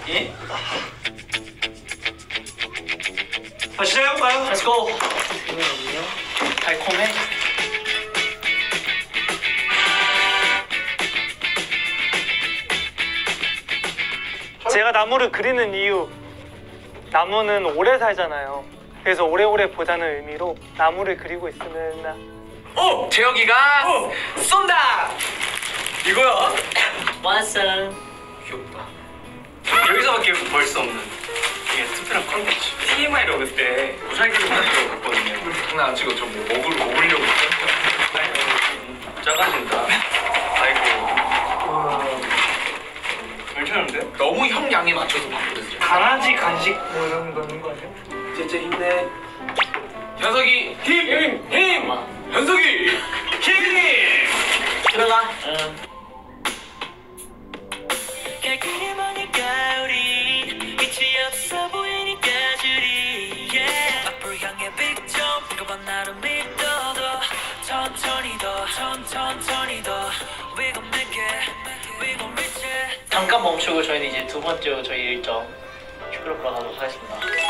예? 시작해볼까요? Let's go. 달콤해. 제가 나무를 그리는 이유, 나무는 오래 살잖아요. 그래서 오래오래 보자는 의미로 나무를 그리고 있습니다. 오! 재혁이가 쏜다! 이거야? 완성. 귀엽다. 여기서밖에 볼 수 없는 이게 특별한 컨텐츠. TMI로 그때 무사기로 갔거든요. 장난 안 치고 저 뭐 먹으려고 작아진다. 아이고. 괜찮은데? 너무 형 양에 맞춰서 바꾸었어요. 강아지 간식 뭐 이런 거 있는 거 아니에요? 진짜 힘내. 현석이 힘! 현석이 힘! 들어가. 갈길이 머니까 우리 빛이 없어 보이니까 줄이 앞으로 향해 big jump 그거 나를 믿어도 천천히 더 We gon' make it We gon' reach it 잠깐 멈추고 저희는 이제 두 번째 저희 일정 슈크로프로 가도록 하겠습니다.